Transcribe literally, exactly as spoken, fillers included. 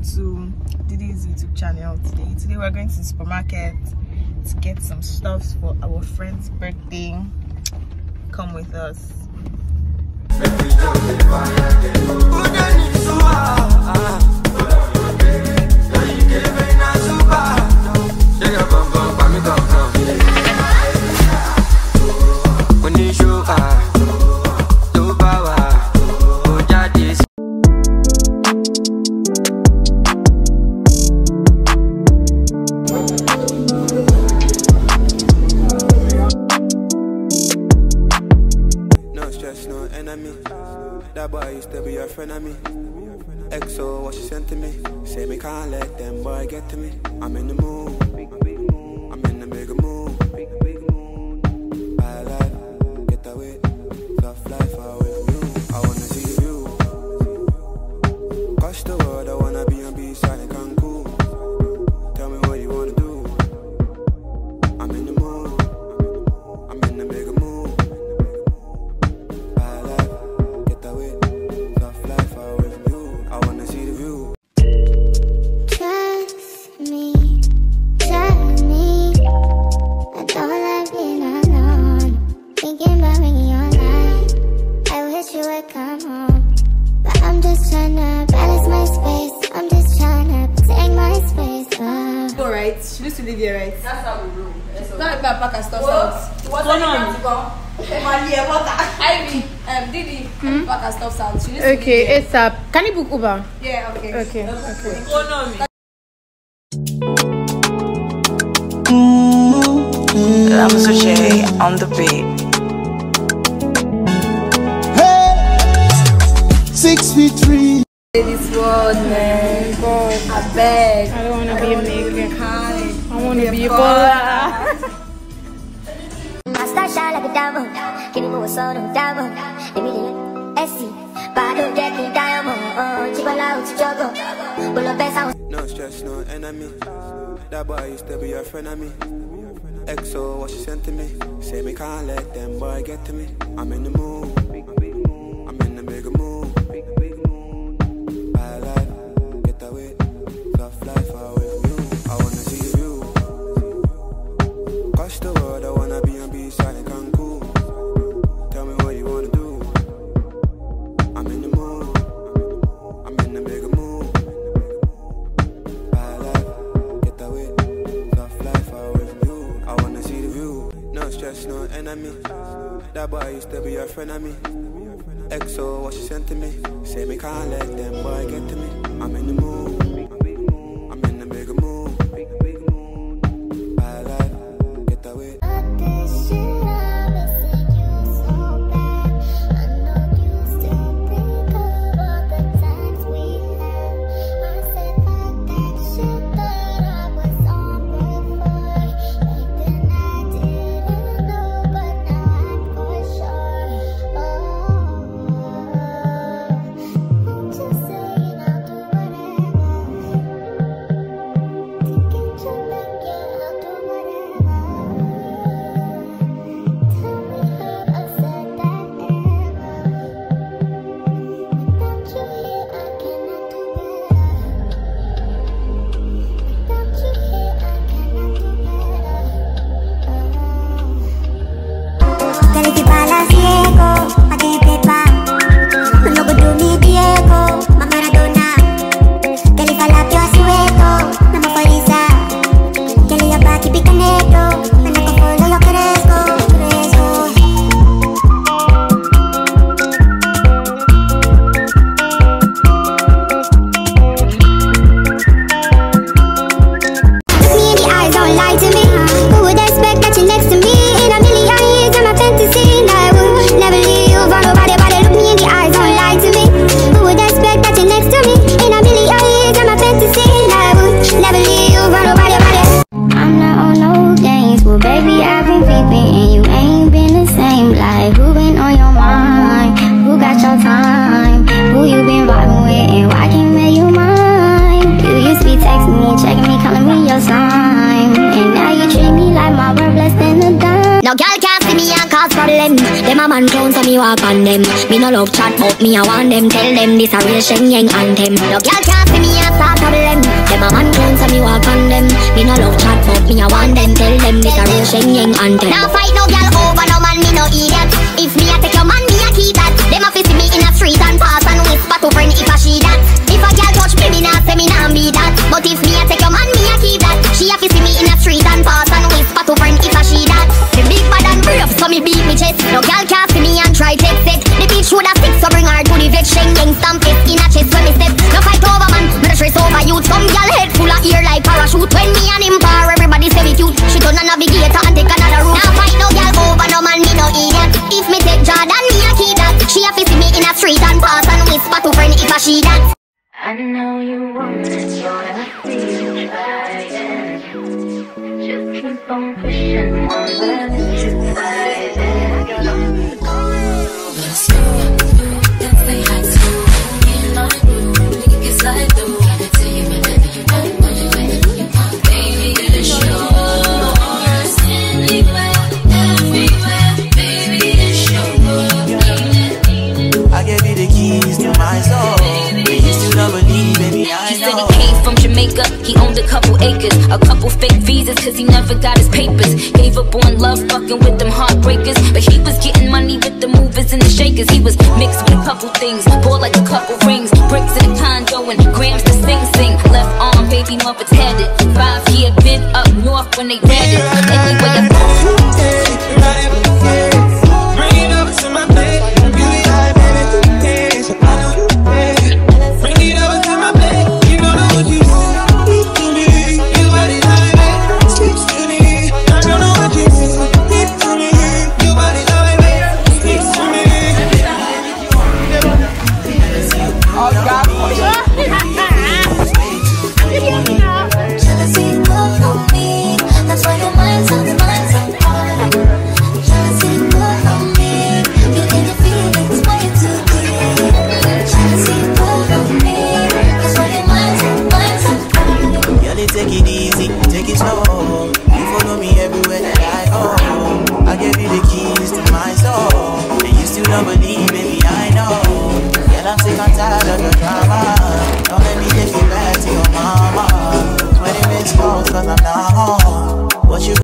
to Didi's YouTube channel today. Today we're going to the supermarket to get some stuffs for our friend's birthday. Come with us. That boy used to be a friend of me. X O, what she sent to me. Say me can't let them boy get to me. I'm in the mood. I'm in the bigger mood. I like, get away. Tough life away from you. I wanna see you. Cause the world, I wanna be on B-side and Cancun. Tell me what you wanna do. I'm in the mood. I'm in the bigger mood. She used to live here, right? That's how we do. Not if I pack and stuff out. What's going on? Ivy, um, Didi, hmm? pack and stuff out. She used to Okay, live here. it's up. Can you book Uber? Yeah, okay. Okay, okay. What's going on? Lamzo J on the beat. Hey, six feet three. This world, man. God, I beg. I don't want to be a maker. I want to be a baller. I start shine like a diamond. Give me more sun of diamond. Give me the S C. But I don't get me diamond. Oh, chicken out to juggle. Pull up best out. No stress, no enemy. That boy used to be a friend of me. X O, what she sent to me. Say me can't let them boy get to me. I'm in the mood. I'm in the bigger mood. I like, get away. Tough life away from you. I wanna see you. Cause the world, I wanna be on B-side and Cancun. Tell me what you wanna do. I'm in the mood. I'm in the bigger mood. I like, get away. Tough life away from you. I wanna see the view. No stress, no enemy. That boy used to be a friend of me. X O, what she sent to me. Say me can't let them boy get to me. I'm in the mood. I'm in the bigger mood. I like, get away. Just saying walk on them. Me no love chat but me I want them. Tell them this a real Shen Yang anthem. No girl can't see me a start of them. Them a man clones and me walk on them. Me no love chat but me I want them. Tell them this a real Shen Yang anthem. Now fight no girl over no man, me no idiot. If me a take your man, me a keep that. Them a fi see me in a street and pass and whisper to friend if a she that. If a girl touch me, me nah say me nah be that. But if me a take your man, me a keep that. She a fi see me in a street and pass and whisper to friend if a she that. The big bad and brave, so me beat me chest. No girl can't see me and try take set. The bitch woulda stick, so bring her to the vet. Shen Yang stamp it in a chest when me step. No fight over man, me no stress over youth. Some girl head full of ear like parachute. When me and him par, everybody say me cute. She turn a navigator and take another route. Now fight no girl over no man, me no idiot. If me take Jordan, me a keep that. She a fi see me in a street and pass and whisper to friend if a she that. I know you want it, so I see you trying. Just keep on pushing on that you fight. Let's go, let's say hi to me in my room. We can get slide through. Gotta tell you whenever you want, whenever you want, baby. It's yours anywhere, everywhere, baby. It's yours. I gave you the keys to my soul. You still don't believe, baby, I He know. said he came from Jamaica, he owned a couple acres, a couple fake visas cause he never got his papers. Gave up on love, fucking with them heartbreakers, but he was getting money with the movers and the shakers. He was mixed with a couple things, bought like a couple rings, bricks in a condo and grams to sing sing. Left arm, baby mother's headed, five year been up north when they